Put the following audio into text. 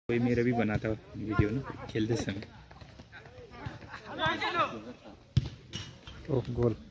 कोई मेरा भी बना था वीडियो ना खेलते समय। Oh goal.